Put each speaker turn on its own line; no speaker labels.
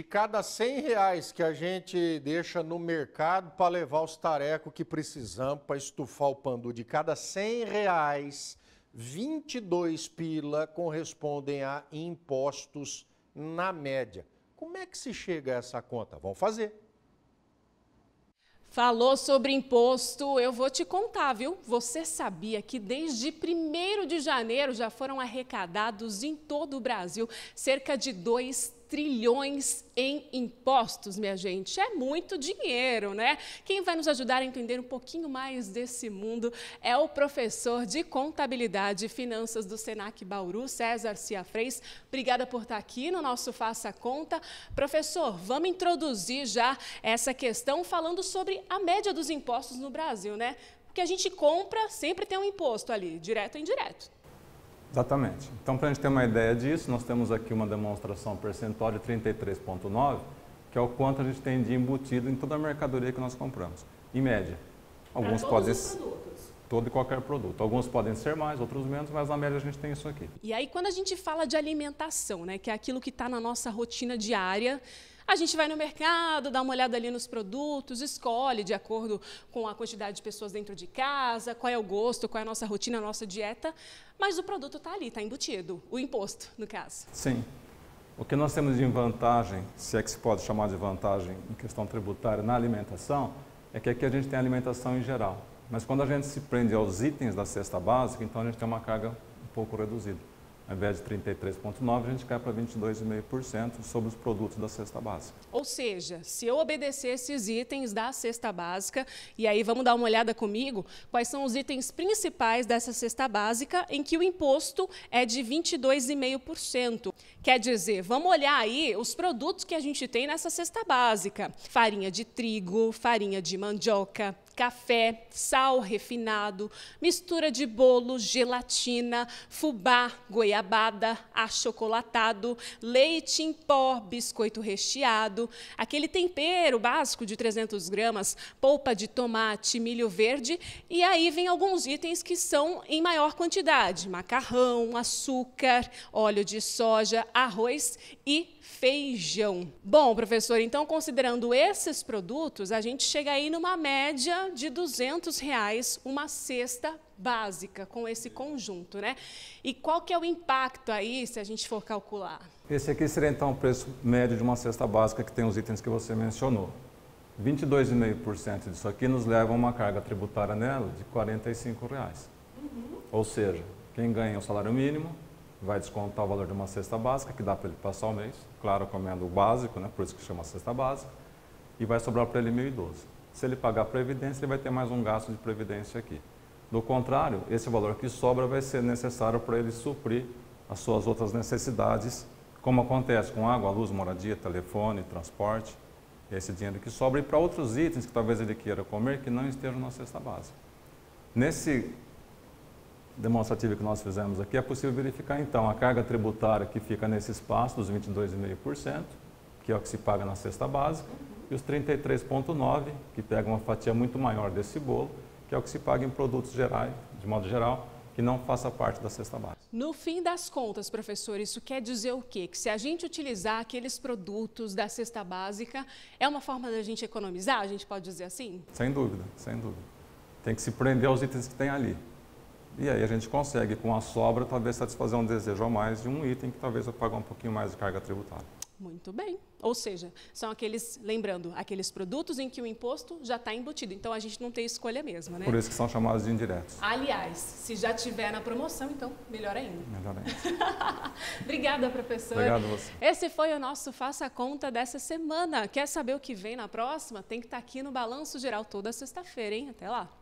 de cada R$ 100 que a gente deixa no mercado para levar os tarecos que precisamos para estufar o pandu, de cada R$ 100, 22 pila correspondem a impostos na média. Como é que se chega a essa conta? Vamos fazer.
Falou sobre imposto, eu vou te contar, viu? Você sabia que desde 1º de janeiro já foram arrecadados em todo o Brasil cerca de 2 trilhões em impostos, minha gente? É muito dinheiro, né? Quem vai nos ajudar a entender um pouquinho mais desse mundo é o professor de Contabilidade e Finanças do Senac Bauru, César Ciafrez. Obrigada por estar aqui no nosso Faça Conta. Professor, vamos introduzir já essa questão falando sobre a média dos impostos no Brasil, né? Porque a gente compra, sempre tem um imposto ali, direto ou indireto.
Exatamente. Então, para a gente ter uma ideia disso, nós temos aqui uma demonstração percentual de 33,9, que é o quanto a gente tem de embutido em toda a mercadoria que nós compramos, em média. Alguns podem ser todo e qualquer produto. Alguns podem ser mais, outros menos, mas na média a gente tem isso aqui.
E aí, quando a gente fala de alimentação, né, que é aquilo que está na nossa rotina diária, a gente vai no mercado, dá uma olhada ali nos produtos, escolhe de acordo com a quantidade de pessoas dentro de casa, qual é o gosto, qual é a nossa rotina, a nossa dieta, mas o produto está ali, está embutido, o imposto, no caso.
Sim. O que nós temos de vantagem, se é que se pode chamar de vantagem em questão tributária na alimentação, é que aqui a gente tem alimentação em geral. Mas quando a gente se prende aos itens da cesta básica, então a gente tem uma carga um pouco reduzida. Ao invés de 33,9%, a gente cai para 22,5% sobre os produtos da cesta básica.
Ou seja, se eu obedecer esses itens da cesta básica, e aí vamos dar uma olhada comigo, quais são os itens principais dessa cesta básica em que o imposto é de 22,5%. Quer dizer, vamos olhar aí os produtos que a gente tem nessa cesta básica. Farinha de trigo, farinha de mandioca, café, sal refinado, mistura de bolo, gelatina, fubá, goiabada, achocolatado, leite em pó, biscoito recheado, aquele tempero básico de 300 gramas, polpa de tomate, milho verde, e aí vem alguns itens que são em maior quantidade: macarrão, açúcar, óleo de soja, arroz e feijão. Bom, professor, então considerando esses produtos, a gente chega aí numa média de R$ 200 uma cesta básica com esse conjunto, né? E qual que é o impacto aí, se a gente for calcular?
Esse aqui seria então o preço médio de uma cesta básica que tem os itens que você mencionou. 22,5% disso aqui nos leva a uma carga tributária nela de R$ 45. Ou seja, quem ganha o salário mínimo vai descontar o valor de uma cesta básica, que dá para ele passar o mês, claro, comendo o básico, né, por isso que chama cesta básica, e vai sobrar para ele R$ 1.012. Se ele pagar a previdência, ele vai ter mais um gasto de previdência aqui. Do contrário, esse valor que sobra vai ser necessário para ele suprir as suas outras necessidades, como acontece com água, luz, moradia, telefone, transporte, esse dinheiro que sobra, e para outros itens que talvez ele queira comer que não estejam na cesta básica. Nesse demonstrativo que nós fizemos aqui, é possível verificar então a carga tributária que fica nesse espaço dos 22,5%, que é o que se paga na cesta básica, e os 33,9%, que pega uma fatia muito maior desse bolo, que é o que se paga em produtos gerais, de modo geral, que não faça parte da cesta básica.
No fim das contas, professor, isso quer dizer o quê? Que se a gente utilizar aqueles produtos da cesta básica, é uma forma da gente economizar, a gente pode dizer assim?
Sem dúvida, sem dúvida. Tem que se prender aos itens que tem ali. E aí a gente consegue, com a sobra, talvez satisfazer um desejo a mais de um item que talvez eu pague um pouquinho mais de carga tributária.
Muito bem. Ou seja, são aqueles, lembrando, aqueles produtos em que o imposto já está embutido. Então, a gente não tem escolha mesmo, né?
Por isso que são chamados de indiretos.
Aliás, se já tiver na promoção, então, melhor ainda.
Melhor ainda.
Obrigada, professor.
Obrigado a você.
Esse foi o nosso Faça Conta dessa semana. Quer saber o que vem na próxima? Tem que estar aqui no Balanço Geral toda sexta-feira, hein? Até lá.